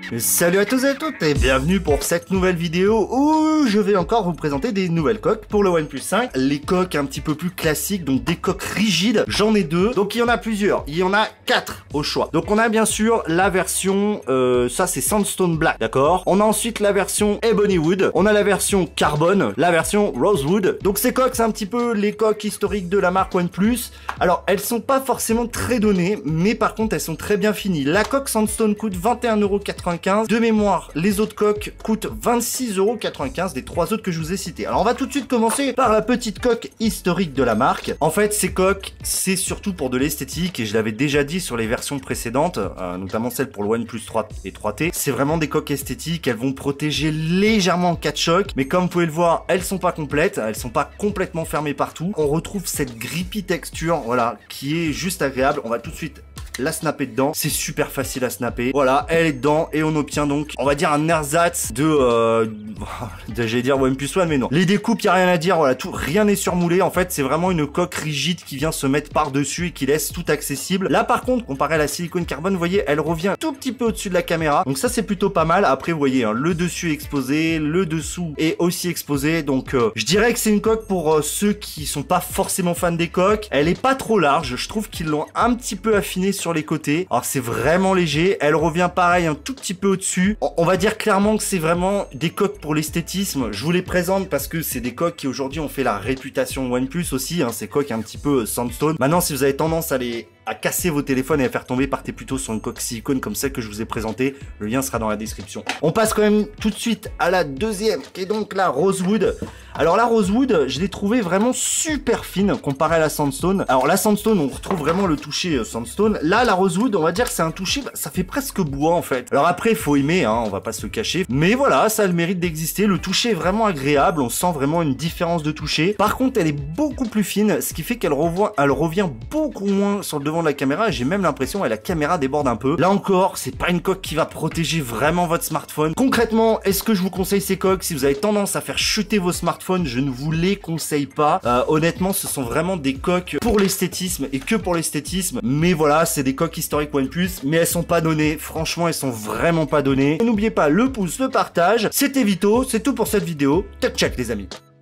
Salut à tous et à toutes et bienvenue pour cette nouvelle vidéo où je vais encore vous présenter des nouvelles coques pour le OnePlus 5. Les coques un petit peu plus classiques, donc des coques rigides, j'en ai deux. Donc il y en a plusieurs, il y en a 4 au choix. Donc on a bien sûr la version, ça c'est Sandstone Black, d'accord. On a ensuite la version Ebony Wood, on a la version Carbone, la version Rosewood. Donc ces coques c'est un petit peu les coques historiques de la marque OnePlus. Alors elles sont pas forcément très données, mais par contre elles sont très bien finies. La coque Sandstone coûte 21,95 €. De mémoire, les autres coques coûtent 26,95 € des 3 autres que je vous ai cités. Alors on va tout de suite commencer par la petite coque historique de la marque. En fait, ces coques, c'est surtout pour de l'esthétique et je l'avais déjà dit sur les versions précédentes, notamment celle pour le OnePlus 3 et 3T. C'est vraiment des coques esthétiques, elles vont protéger légèrement en cas de choc, mais comme vous pouvez le voir, elles sont pas complètes, elles sont pas complètement fermées partout. On retrouve cette grippy texture, voilà, qui est juste agréable. On va tout de suite la snapper dedans, c'est super facile à snapper. Voilà, elle est dedans et on obtient donc, on va dire un ersatz de j'allais dire OnePlus One, mais non. Les découpes, y a rien à dire, voilà, tout, rien n'est surmoulé. En fait, c'est vraiment une coque rigide qui vient se mettre par-dessus et qui laisse tout accessible. Là, par contre, comparé à la silicone carbone, vous voyez, elle revient un tout petit peu au-dessus de la caméra. Donc ça, c'est plutôt pas mal. Après, vous voyez, hein, le dessus est exposé, le dessous est aussi exposé. Donc, je dirais que c'est une coque pour ceux qui sont pas forcément fans des coques. Elle est pas trop large. Je trouve qu'ils l'ont un petit peu affinée sur les côtés. Alors c'est vraiment léger, elle revient pareil un tout petit peu au-dessus. On va dire clairement que c'est vraiment des coques pour l'esthétisme. Je vous les présente parce que c'est des coques qui aujourd'hui ont fait la réputation OnePlus aussi, hein, ces coques un petit peu Sandstone. Maintenant, si vous avez tendance à casser vos téléphones et à faire tomber, partez plutôt sur une coque silicone comme celle que je vous ai présentée. Le lien sera dans la description. On passe quand même tout de suite à la deuxième, qui est donc la Rosewood. Alors la Rosewood, je l'ai trouvée vraiment super fine comparée à la Sandstone. Alors la Sandstone, on retrouve vraiment le toucher Sandstone. Là, la Rosewood, on va dire que c'est un toucher, ça fait presque bois en fait. Alors après, il faut aimer, hein, on va pas se le cacher. Mais voilà, ça a le mérite d'exister. Le toucher est vraiment agréable, on sent vraiment une différence de toucher. Par contre, elle est beaucoup plus fine, ce qui fait qu'elle revient beaucoup moins sur le devant de la caméra. J'ai même l'impression que la caméra déborde un peu. Là encore, c'est pas une coque qui va protéger vraiment votre smartphone. Concrètement, est-ce que je vous conseille ces coques? Si vous avez tendance à faire chuter vos smartphones, je ne vous les conseille pas. Honnêtement, ce sont vraiment des coques pour l'esthétisme et que pour l'esthétisme. Mais voilà, c'est des coques historiques OnePlus, mais elles sont pas données. Franchement, elles sont vraiment pas données. N'oubliez pas le pouce, le partage. C'était Vito, c'est tout pour cette vidéo. Tech check les amis.